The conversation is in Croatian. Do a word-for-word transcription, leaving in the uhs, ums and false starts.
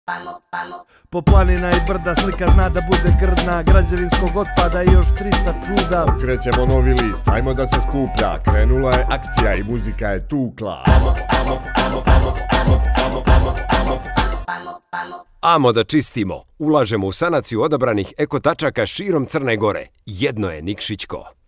Po planina i brda slika zna da bude grdna, građevinskog otpada i još trista čuda. Okrećemo novi list, ajmo da se skuplja, krenula je akcija i muzika je tukla. Amo da čistimo, ulažemo u sanaciju odabranih eko tačaka širom Crne Gore. Jedno je Nikšićko.